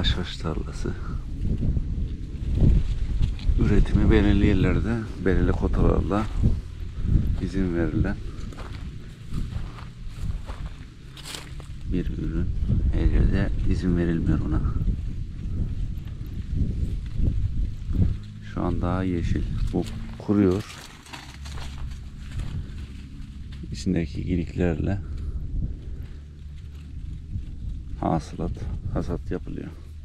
haşhaş tarlası. Üretimi belirli yerlerde belirli kotalarla izin verilen bir ürün. Her yerde izin verilmiyor ona. Şu an daha yeşil. Bu kuruyor. İçindeki iliklerle hasat yapılıyor.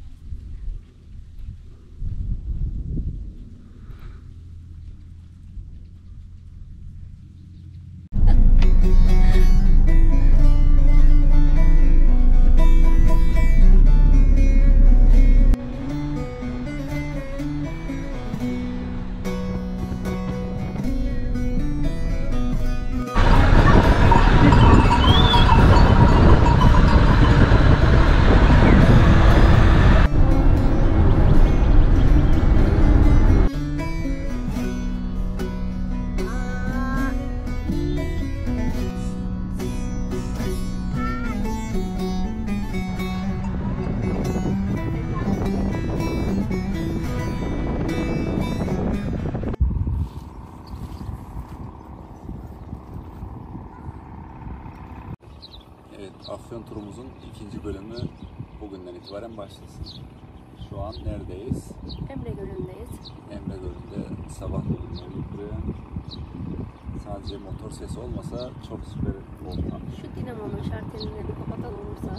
Evet, Afyon turumuzun ikinci bölümü bugünden itibaren başlasın. Şu an neredeyiz? Emre Gölü'ndeyiz. Emre Gölü'nde sabah geldik buraya. Sadece motor sesi olmasa çok süper oldu. Şu dinamonun şartelini bir kapatan olursa.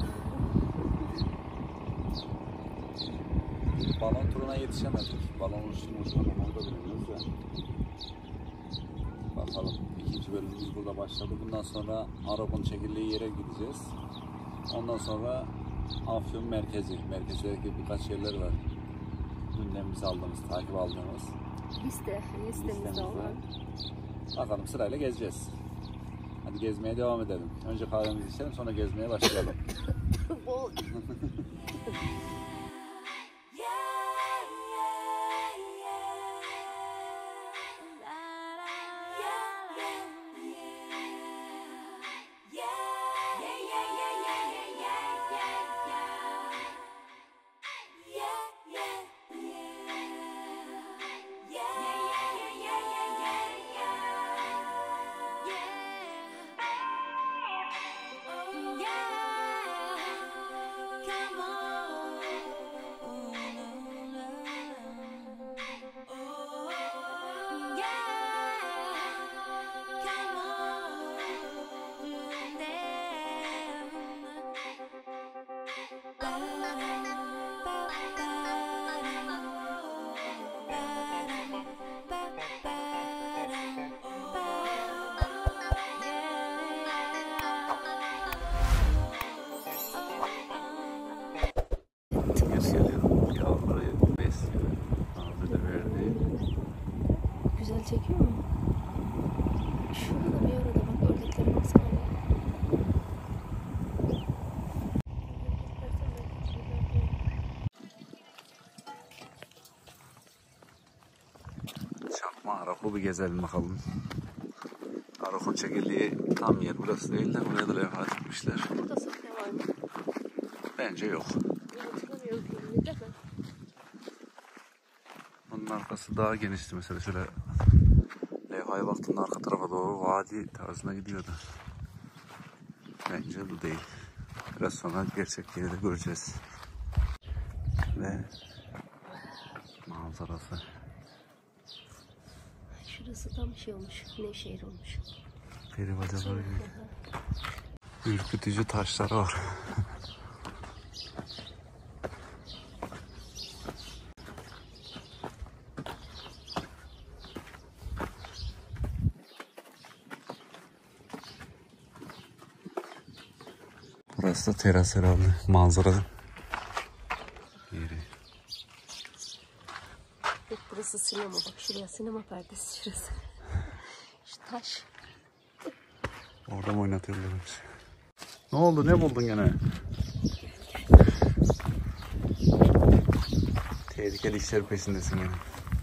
Balon turuna yetişemedik. Balon uçtuğumuzda onu da bilmiyoruz ya. Bakalım, ikinci bölümümüz burada başladı. Bundan sonra Arap'ın çekildiği yere gideceğiz. Ondan sonra Afyon merkezi. Merkezdeki birkaç yerler var. Gündemimizi aldığımız, takip aldığımız. Listemizde olan. Bakalım, sırayla gezeceğiz. Hadi gezmeye devam edelim. Önce kahvemizi içelim, sonra gezmeye başlayalım. Güzel çekiyor mu? Şurada da bir arada bak, ördeklere baksana. Çakma Arap'ı bir gezelim bakalım. Arap'ın çekildiği tam yer burası değil de buraya da levha dikmişler. Burada sahne var mı? Bence yok. Bunun arkası daha genişti mesela, şöyle levhaya baktığında arka tarafa doğru vadi tarzına gidiyordu. Bence bu değil. Biraz sonra gerçek yeri de göreceğiz. Ve manzarası. Şurası tam şey olmuş, Nevşehir olmuş. Peri bacaları gibi. Ürkütücü taşlar var. Burası da teras herhalde, manzara yeri. Yok, burası sinema, bak şuraya sinema perdesi şurası. Şu taş. Orada mı oynatıyorlar? Ne oldu, ne buldun gene? Tehlikeli işler peşindesin gene.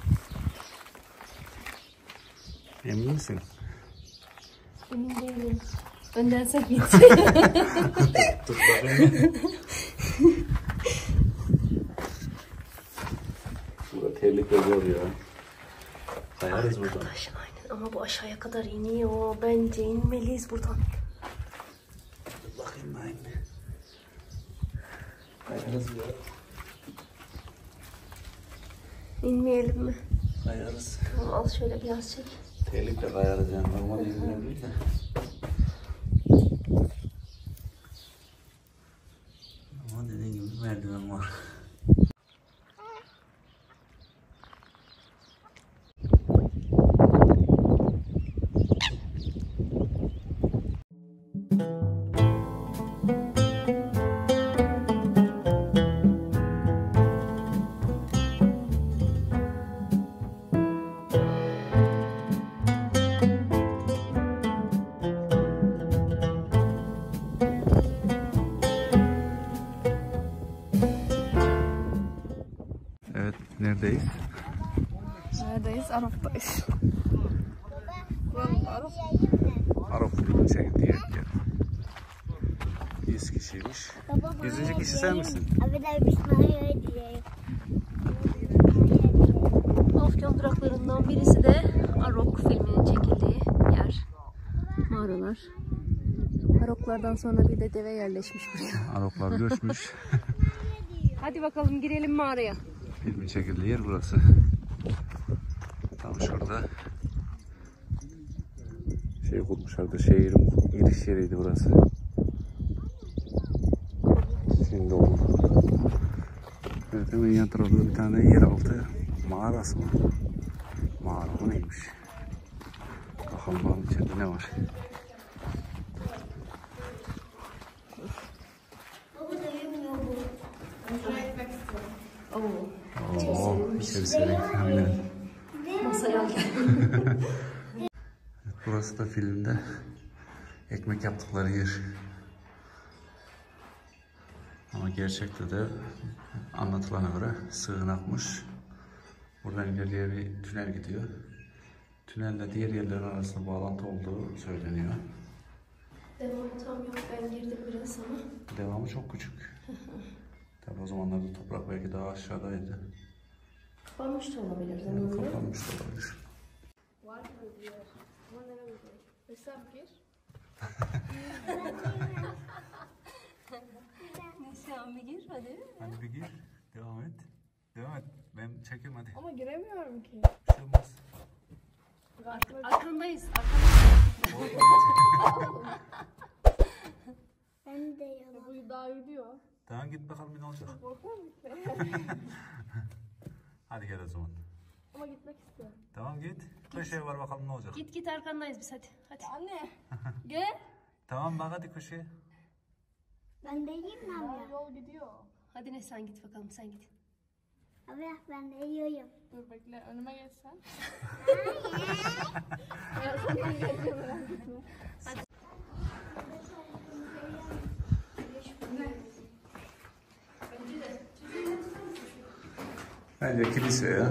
Emin misin? Emin değilim. Önden sen git. Tut bakayım. Terlikle zor ya. Kayarız buradan. Arkadaş aynen ama bu aşağıya kadar iniyor. Bence inmeliyiz buradan. Dur bakayım ben. Kayarız ya. İnmeyelim mi? Kayarız. Tamam, al şöyle biraz çek. Terlikle kayarız yani. Normalde inilebilir de. Ama dediğin gibi merdiven var. Evet, neredeyiz? Neredeyiz? Arap'tayız. Arap filmi çekildiği yer. 100 kişiymiş. 100. kişi sen misin? Afyon duraklarından birisi de Arok filminin çekildiği yer. Mağaralar. Aroklardan sonra bir de deve yerleşmiş buraya. Araplar göçmüş. Hadi bakalım girelim mağaraya. Filmin çekildiği yer burası. Tam şurada. Şey kurmuşlardı, şehrin giriş yeriydi burası. Şimdi oldu. Evet, hemen yan tarafında bir tane yeraltı mağarası var. Mağara mı neymiş? Bakalım içeride ne var? Oo, içerisi aynen. Masaya al. Burası da filmde ekmek yaptıkları yer. Ama gerçekte de anlatılana göre sığınakmış. Buradan ileriye bir tünel gidiyor. Tünelle diğer yerlerin arasında bağlantı olduğu söyleniyor. Devamı tam yok. Ben girdim biraz ama. Devamı çok küçük. Tabi o zamanlarda toprak belki daha aşağıdaydı. Kapanmış da olabilir Yani zamanında. kapanmış da olabilir. Var mı diyor? Ama nereye gidiyor? Hesap gir. Neyse abi gir hadi. Hadi bir gir. Devam et. Devam et. Ben çekeyim hadi. Ama giremiyorum ki. Bir şey olmaz. Arkandayız. Ben de yalan. Bu daha gidiyor. Tamam git bakalım ne olacak. Korkma gitme. Hadi gel o zaman. Ama gitmek istiyorum. Tamam git. Köşeye var bakalım ne olacak. Git arkandayız biz hadi. Hadi. Anne. Gel. Tamam bak hadi köşeye. Ben de yiyeyim mi Daha abla? yol gidiyor. Hadi ne sen git bakalım sen git. Abla ben de yiyorum. Dur bekle önüme geçsen. Arkamdan geliyor merak etme. Bence kilise ya.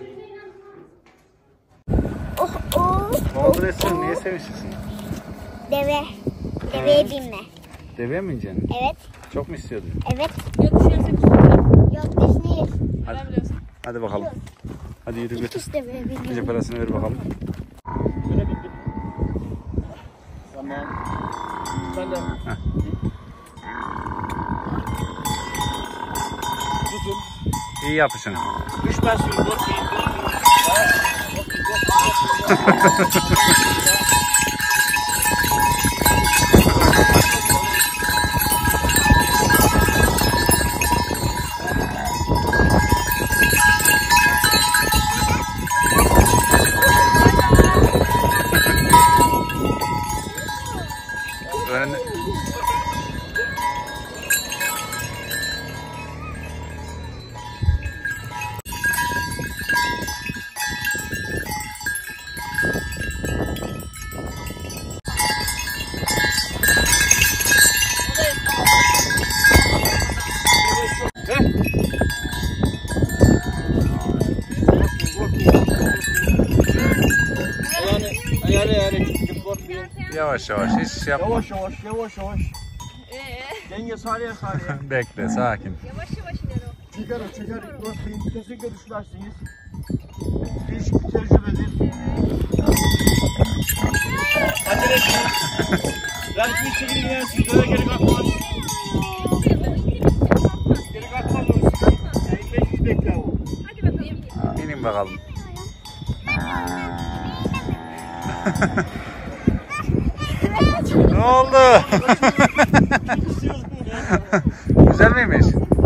Oh. Ne oldu Nesrin? Niye sevişirsin? Deve. Deveye binme. Deveye mi ineceksin? Evet. Çok mu istiyordun? Evet. Yok düşerse kusura. Yok biz neyiz? Hadi, hadi bakalım. Hadi yürü götür. İkisi deveye Önce biniyor. parasını ver bakalım. Tamam. Ben de. Tutun. İyi yapışın. 3 ben sürü 4 Öğren. Yavaş yavaş hiç yapma. Yavaş yavaş. Denge saniye. Bekle sakin. Yavaş yavaş ileri. Çeker. Korkmayın. Kesinlikle düşmezsiniz. Değişik bir tecrübedir. Acele etmeyin. Belki çekilin yersiniz. Öyle geri kalkmaz. Geri kalkmaz. Yani 500 bekle o. İnin bakalım. Ne oldu? Güzel miymiş?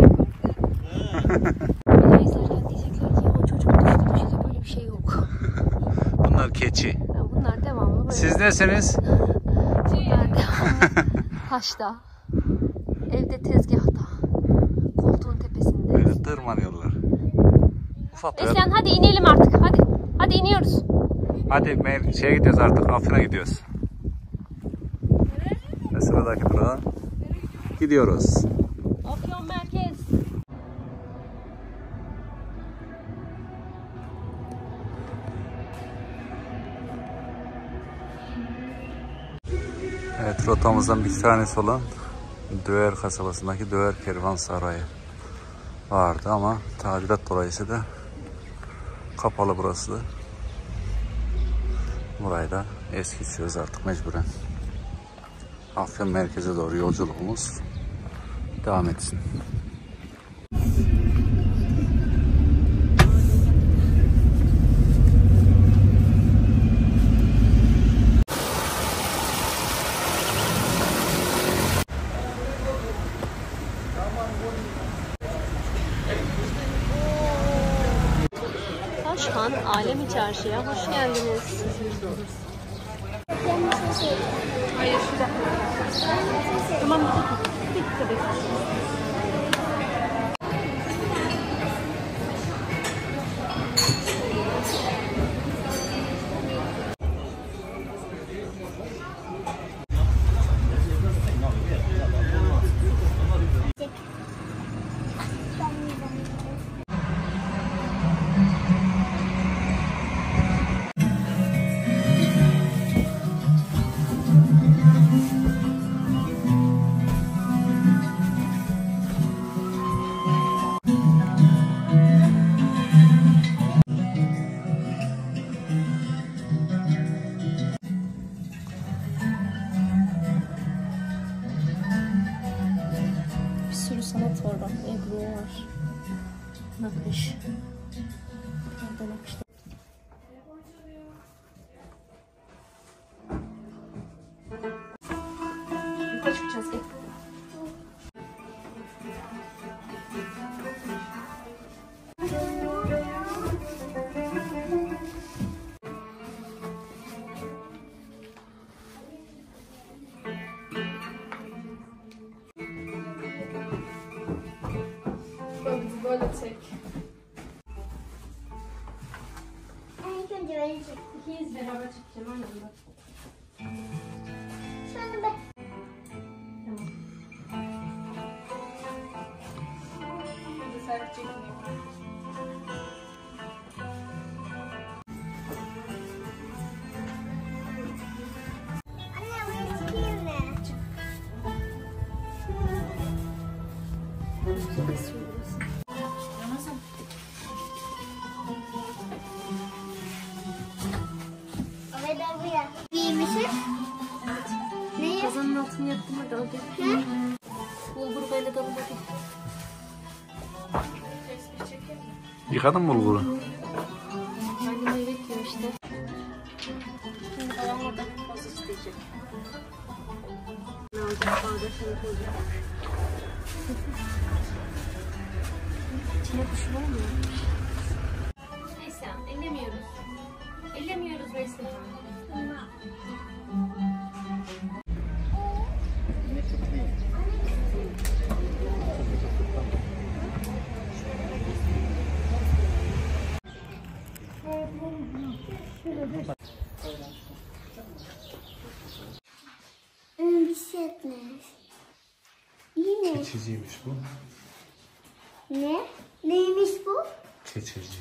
Böyle izlerken diyecekler ki ya çocuk düştü böyle bir şey yok. Bunlar keçi. Ya bunlar devamlı böyle. Siz nesiniz? Bunlar devamlı taşta, evde tezgahta, koltuğun tepesinde. Böyle tırmanıyorlar. Ufak. Neslihan hadi inelim artık hadi. Hadi iniyoruz. Hadi şeye gidiyoruz artık. Afyon'a gidiyoruz. Ve sıradaki durağa gidiyoruz. Afyon merkez. Evet, rotamızdan bir tanesi olan Döğer kasabasındaki Döğer Kervansarayı vardı ama tadilat dolayısıyla kapalı burası. Burayı da es geçiyoruz artık mecburen. Afyon merkeze doğru yolculuğumuz devam etsin. Taşhan Alemi Çarşı'ya hoş geldiniz. Hayır, şurada. Tamam, bir dakika bekle. Bir sürü sanat var bak. Ebru var. Nakış. Nerede nakışlar? Yukarı çıkacağız. Gel. Böyle çek. İlk önce öyle çek. İkiniz beraber çekeceğim aynı anda. Sonra ben. Tamam. Hadi Serap çekmiyor. Anne bunu çekeyim mi? Ahmet abiye. Giymişsin. Neyi? Kazanın altını yaktım hadi al gel. Ne? Bulgur böyle dalın hadi. Yıkadın mı bulguru? Anneme bekliyor işte. Şimdi babam orada poz isteyecek. Ne olacak? Bağdaşını koyacak. İçine kuş var mı? Neyse ellemiyoruz. Ellemiyoruz Neslihan. Bir şey etmez. İyi mi? Keçiciymiş bu. Ne? Neymiş bu? Keçici.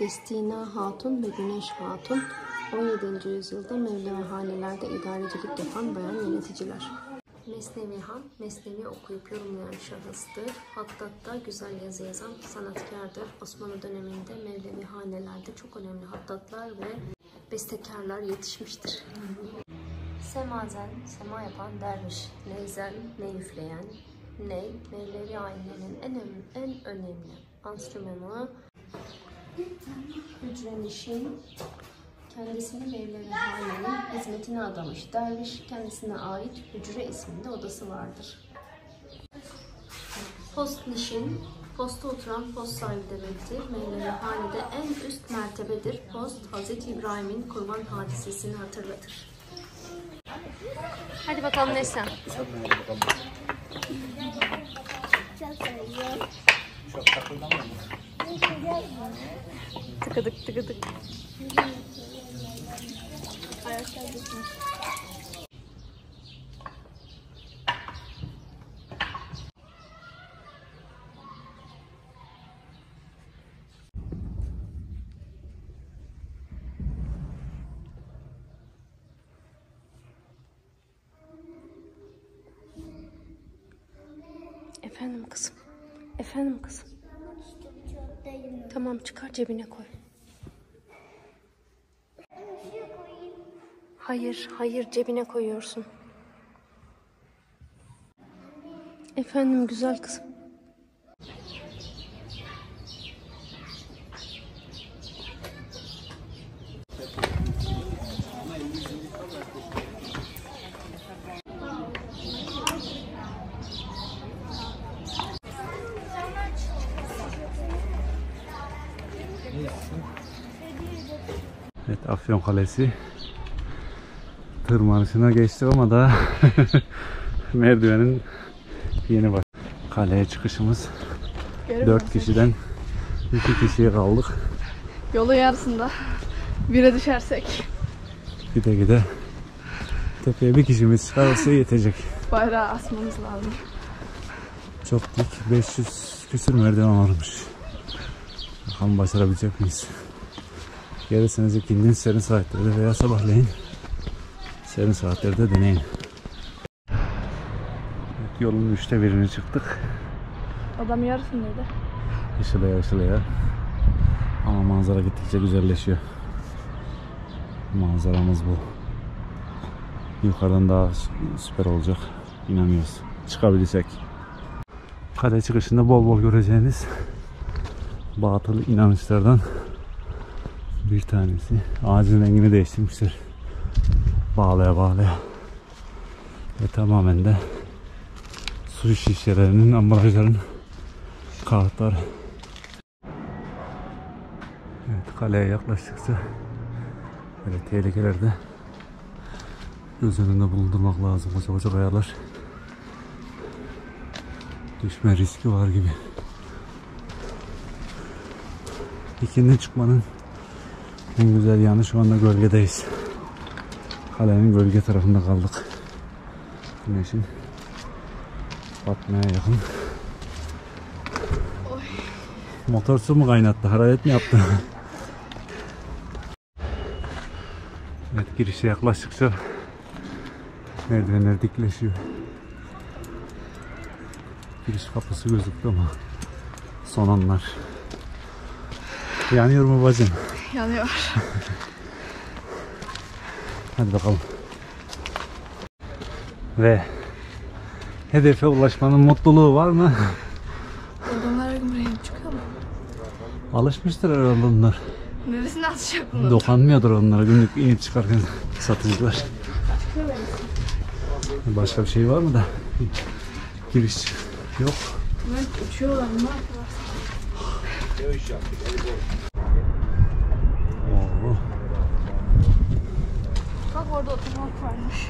Destina Hatun ve Güneş Hatun 17. yüzyılda Mevlevihanelerde idarecilik yapan bayan yöneticiler. Mesnevi Han, Mesnevi okuyup yorumlayan şahıstır. Hattat'ta güzel yazı yazan sanatkardır. Osmanlı döneminde Mevlevihanelerde çok önemli hattatlar ve bestekarlar yetişmiştir. Semazen, sema yapan derviş, neyzen, ney üfleyen, ney, Mevlevi ailelerinin en önemli enstrümanı. Hücrenişin, kendisini Mevlevihanenin hizmetine adamış derviş, kendisine ait hücre isminde odası vardır. Postnişin, posta oturan post sahibi demektir. Mevlevihanede en üst mertebedir. Post, Hz. İbrahim'in kurban hadisesini hatırlatır. Hadi bakalım Neslihan. Çok takıldamıyor mu? Tıkıdık tıkıdık. Efendim kızım. Efendim kızım. Tamam, çıkar cebine koy. Hayır, hayır, cebine koyuyorsun. Efendim güzel kızım. Evet, Afyon Kalesi tırmanışına geçtik ama da merdivenin yeni bak. Kaleye çıkışımız 4 kişiden 2 kişiye kaldık. Yolun yarısında bire düşersek Gide gide tepeye bir kişimiz çıkarsa yetecek. bayrağı asmamız lazım. Çok dik, 500 küsür merdiven varmış. Bakalım başarabilecek miyiz? Gelirseniz ikindin serin saatlerde veya sabahleyin serin saatlerde deneyin. Evet, yolun 1/3'üne çıktık. Adam yarısındaydı. Işılaya ışılaya. Ama manzara gittikçe güzelleşiyor. Manzaramız bu. Yukarıdan daha süper olacak. İnanıyoruz. Çıkabilirsek. Kale çıkışında bol bol göreceğiniz batıl inanışlardan bir tanesi. Ağacın rengini değiştirmişler. Bağlaya bağlaya. Ve tamamen de su şişelerinin, ambalajların kağıtları. Evet, kaleye yaklaştıkça böyle tehlikelerde göz önünde bulundurmak lazım. Koca koca kayalar. Düşme riski var gibi. İkindin çıkmanın en güzel yanı şu anda gölgedeyiz. Kalenin gölge tarafında kaldık. Güneşin batmaya yakın. Motor su mu kaynattı? Hararet mi yaptı? Evet, girişe yaklaştıkça merdivenler dikleşiyor. Giriş kapısı gözüktü ama son anlar. Yanıyor mu bacım? Yanıyor. Hadi bakalım. Ve hedefe ulaşmanın mutluluğu var mı? Adamlar her gün buraya çıkıyor mu? Alışmıştır herhalde onlar. Neresine atacak bunu? Dokanmıyordur onlara günlük inip çıkarken satıcılar. Başka bir şey var mı da? Giriş yok. Ben uçuyorlar mı? Oo. Bak orada oturmak varmış.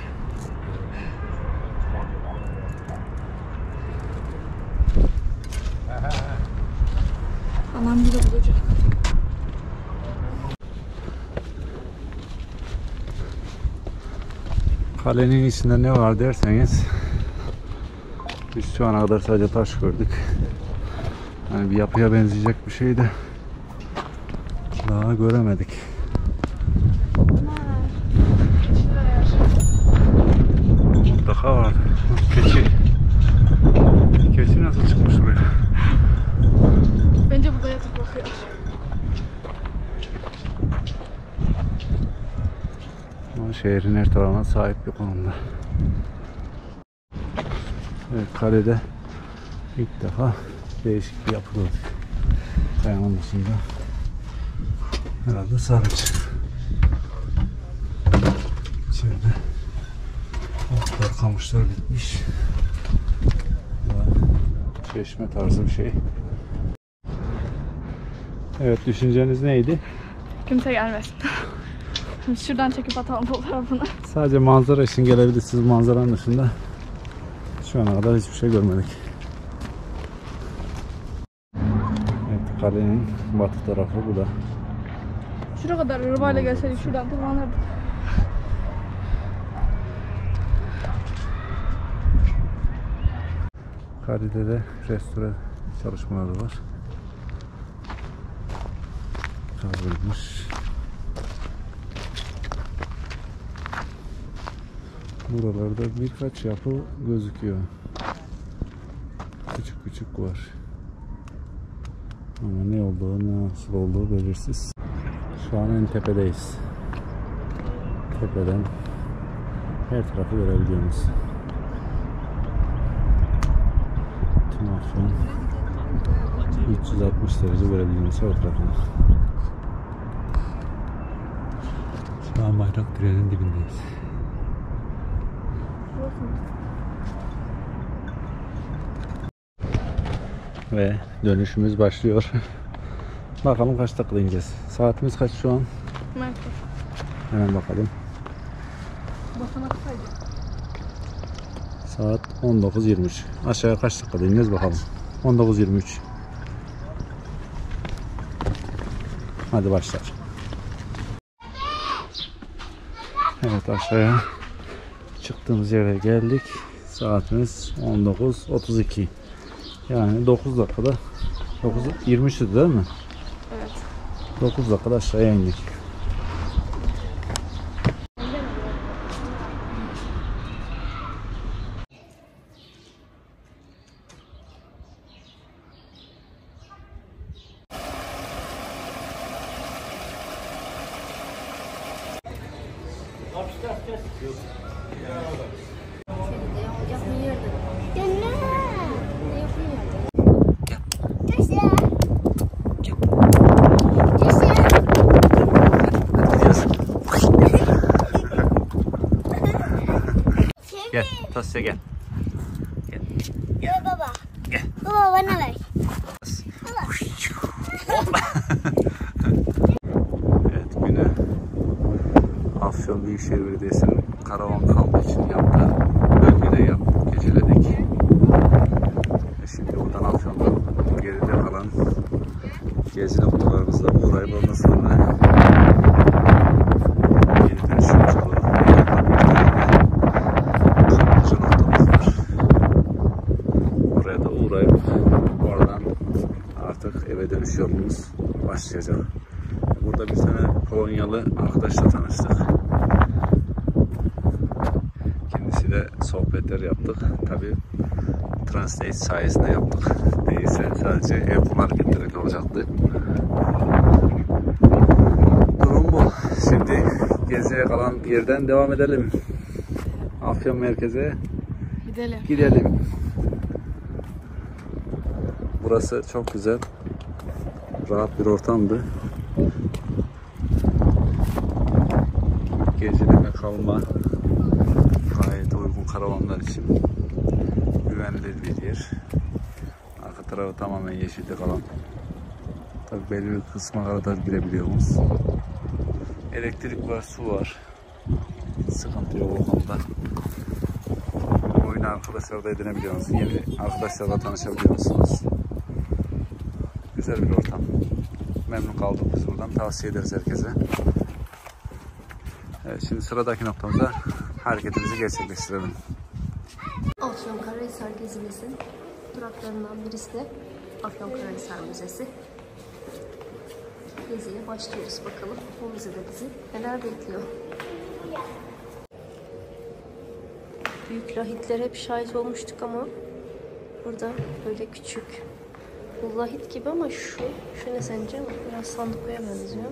Anam bir de bulacak. Kalenin içinde ne var derseniz, biz şu ana kadar sadece taş gördük. Yani bir yapıya benzeyecek bir şey de Daha göremedik. Mutlaka var. Keçi. Keçi nasıl çıkmış buraya? Bence burada yatıp bakıyor. Ama şehrin her tarafına sahip bir konumda. Evet, kalede ilk defa değişik bir yapı gördük. Kayanın dışında herhalde sarıç. İçeride otlar, kamışlar bitmiş. Çeşme tarzı bir şey. Evet, düşünceniz neydi? Kimse gelmesin. Şuradan çekip atalım fotoğrafını. Sadece manzara için gelebilirsiniz. Manzaranın dışında şu ana kadar hiçbir şey görmedik. Evet, kalenin batı tarafı bu da. Şuraya kadar arabayla gelseydik şuradan tırmanırdık. Kale'de de restore çalışmaları var. Kaldırılmış. Buralarda birkaç yapı gözüküyor. Küçük küçük var. Ama ne olduğu, nasıl olduğu belirsiz. Şu an en tepedeyiz. Tepeden her tarafı görebiliyoruz. Tüm Afyon 360 derece görebiliyoruz her tarafını. Şu an bayrak direğinin dibindeyiz. Ve dönüşümüz başlıyor. Bakalım kaç dakikada ineceğiz. Saatimiz kaç şu an? Merkez. Hemen bakalım. Basamak saydı. Saat 19.23. Aşağıya kaç dakikada ineceğiz bakalım. 19.23. Hadi başlar. Evet, aşağıya çıktığımız yere geldik. Saatimiz 19.32. Yani 9 dakikada 9.23'tü değil mi? Evet. 9 dakikada aşağıya indik. Gel, Tasya gel. Gel baba. Gel. Baba bana ver. Evet, güne Afyon Büyükşehir Belediyesi'nin karavan kampı için yaptığı bölgede yaptık, geceledik. Şimdi buradan Afyon'dan geride kalan gezi noktalarımızda uğrayıp ondan sonra geri dönüşümüz olur. Kaplıca noktamız var. Oraya da uğrayıp oradan artık eve dönüş yolumuz başlayacak. Burada bir tane Polonyalı arkadaşla tanıştık. Kendisiyle sohbetler yaptık. Tabii Translate sayesinde yaptık. Değilse sadece el kol hareketleri olacaktı. Durum bu. Şimdi geziye kalan yerden devam edelim. Afyon merkeze gidelim. Burası çok güzel. Rahat bir ortamdı. Geceleme kalma gayet uygun karavanlar için güvenilir bir yer. Arka tarafı tamamen yeşillik alan. Tabii belli bir kısma kadar girebiliyoruz. Elektrik var, su var. Sıkıntı yok o konuda. Oyunu arkadaşlarla edinebiliyorsunuz. Yeni arkadaşlarla tanışabiliyorsunuz. Güzel bir ortam. Memnun kaldık biz buradan. Tavsiye ederiz herkese. Evet, şimdi sıradaki noktamızda hareketimizi gerçekleştirelim. Afyonkarahisar gezimizin duraklarından birisi de Afyonkarahisar Müzesi. geziye başlıyoruz bakalım. Bu müzede bizi neler bekliyor. Büyük lahitlere hep şahit olmuştuk ama burada böyle küçük. Bu lahit gibi ama şu ne sence? Biraz sandukoya benziyor.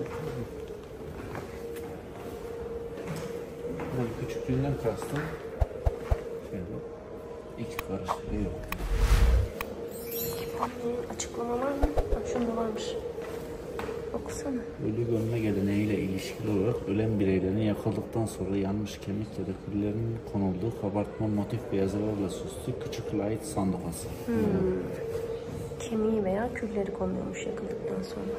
Küçüklüğünden kastım. İki karış yok. Açıklama var mı? Bak şunda varmış. Okusana. Ölü gömme geleneğiyle ilişkili olarak ölen bireylerin yakıldıktan sonra yanmış kemik ya da küllerinin konulduğu kabartma motif ve yazılarla süslü küçük lahit sandukası. Kemiği veya külleri konuyormuş yakıldıktan sonra.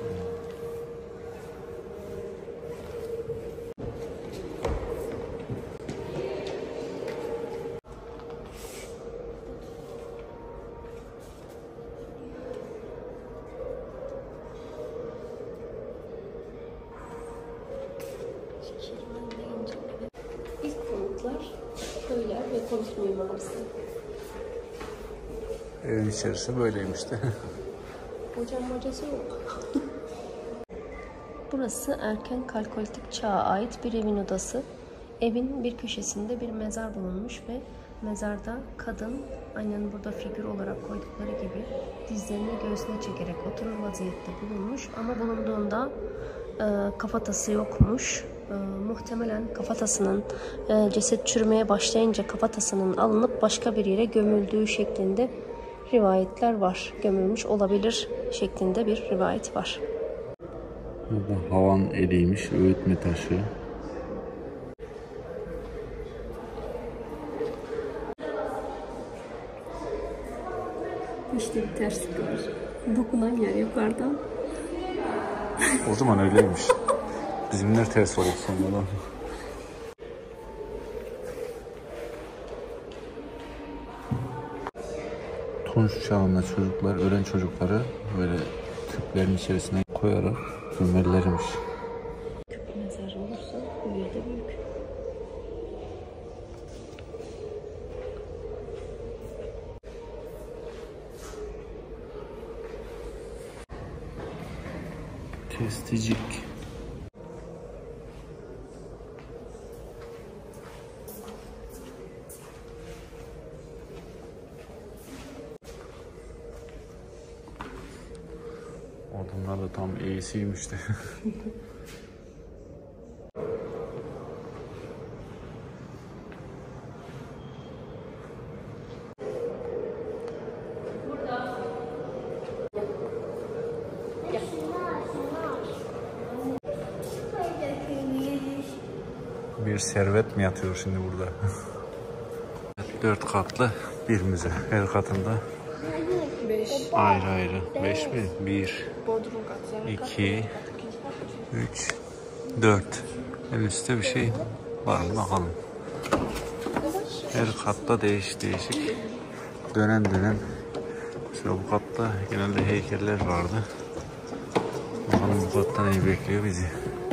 İlk konutlar köyler ve konut mimarisi. Evin içerisi böyleymiş de. Hocam hocası yok. Burası erken kalkolitik çağa ait bir evin odası. Evin bir köşesinde bir mezar bulunmuş ve mezarda kadın aynen burada figür olarak koydukları gibi dizlerini göğsüne çekerek oturur vaziyette bulunmuş. Ama bulunduğunda kafatası yokmuş. Muhtemelen kafatasının ceset çürümeye başlayınca kafatasının alınıp başka bir yere gömüldüğü şeklinde rivayetler var. Gömülmüş olabilir şeklinde bir rivayet var. Burada havan eliymiş, öğütme taşı. İşte bir terslik var. Dokunan yer yukarıdan. O zaman öyleymiş. Bizimler ters olup sonradan. Tunç çağında çocuklar, ölen çocukları böyle küplerin içerisine koyarak gömerlermiş. Küp mezar olursa bir de büyük. Kesticik. Adamlar da tam iyisiymiş de. Bir servet mi yatıyor şimdi burada? 4 katlı bir müze. Her katında 5. ayrı ayrı. 5 mi? 1, Bodrum katı. 2, 3, 4. En üstte bir şey var mı bakalım. Her katta değişik dönen. Mesela bu katta genelde heykeller vardı. Bakalım bu katta neyi bekliyor bizi.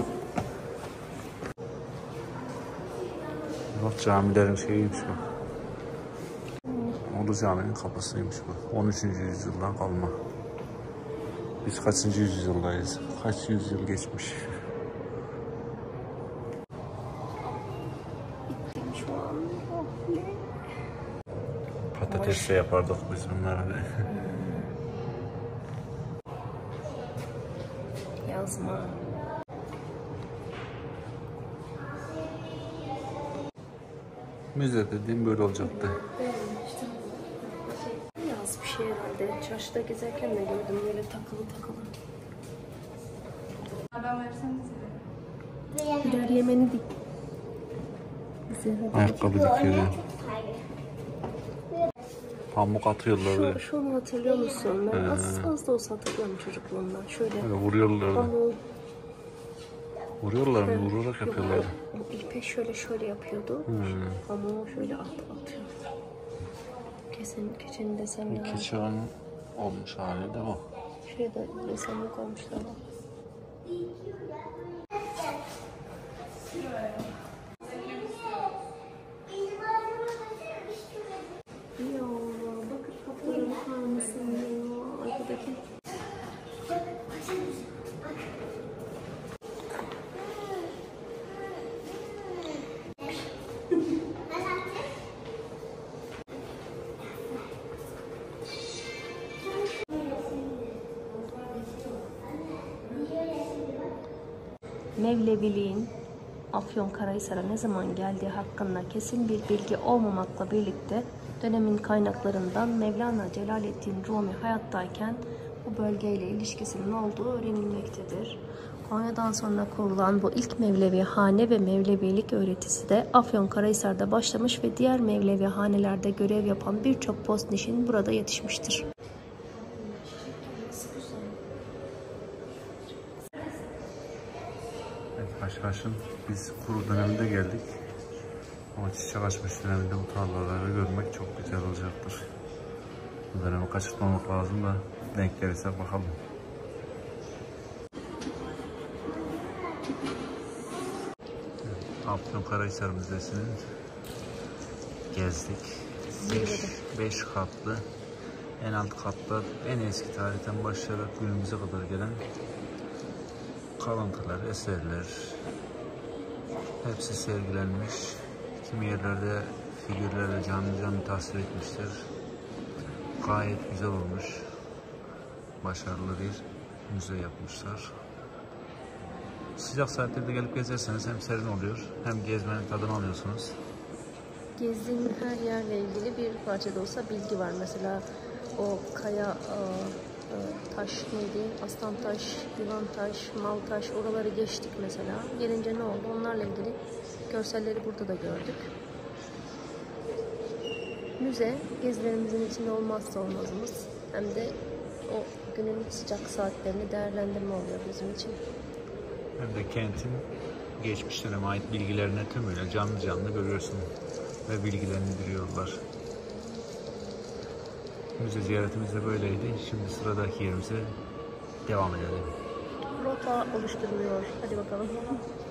Bak camilerin şeyiymiş bu. Ulu Cami'nin kapısıymış bu. 13. yüzyıldan kalma. Biz kaçıncı yüzyıldayız? Kaç yüzyıl geçmiş? Patatesle yapardık biz bunları. Yazma. Müze dediğim böyle olacaktı. Yaz bir şey herhalde. Çarşıda gezerken de gördüm böyle takılı. Ben versenize. Birer yemeni dik. Ayakkabı dikiyordu. Pamuk atıyorlar. Şunu hatırlıyor musun? Ben az da olsa hatırlıyorum çocukluğumdan. Şöyle Böyle vuruyorlar. pamuk. Vuruyorlar mı? Vurarak yapıyorlar. O ipe şöyle yapıyordu. Pamuğu şöyle atıyor. Keçenin desenli hali. Keçiğin olmuş hali de o. Şuraya da desenli koymuşlar. Ya bakın kapılara bakar mısın ya? Arkadaki. Mevleviliğin Afyonkarahisar'a ne zaman geldiği hakkında kesin bir bilgi olmamakla birlikte dönemin kaynaklarından Mevlana Celaleddin Rumi hayattayken bu bölgeyle ilişkisinin olduğu öğrenilmektedir. Konya'dan sonra kurulan bu ilk Mevlevihane ve Mevlevilik öğretisi de Afyonkarahisar'da başlamış ve diğer Mevlevihanelerde görev yapan birçok postnişin burada yetişmiştir. Evet Haşhaş'ın biz kuru döneminde geldik. Ama çiçek açmış döneminde bu tarlaları görmek çok güzel olacaktır. Bu dönemi kaçırmamak lazım da denk gelirse bakalım. Afyonkarahisar Müzesi'nin gezdik. 5 katlı, en alt katlar en eski tarihten başlayarak günümüze kadar gelen kalıntılar, eserler hepsi sergilenmiş. Kimi yerlerde figürlerle canlı tasvir etmişler. Gayet güzel olmuş. Başarılı bir müze yapmışlar. Sıcak saatlerde gelip gezerseniz hem serin oluyor hem gezmenin tadını alıyorsunuz. Gezdiğim her yerle ilgili bir parça da olsa bilgi var. Mesela o kaya taş neydi? Aslantaş, Yılantaş, Maltaş oraları geçtik mesela. Gelince ne oldu? Onlarla ilgili görselleri burada da gördük. Müze gezilerimizin içinde olmazsa olmazımız. Hem de o günün sıcak saatlerini değerlendirme oluyor bizim için. Hem de kentin geçmiş döneme ait bilgilerini tümüyle canlı görüyorsun ve bilgilendiriyorlar. Müze ziyaretimiz de böyleydi. Şimdi sıradaki yerimize devam edelim. Rota oluşturuluyor. Hadi bakalım.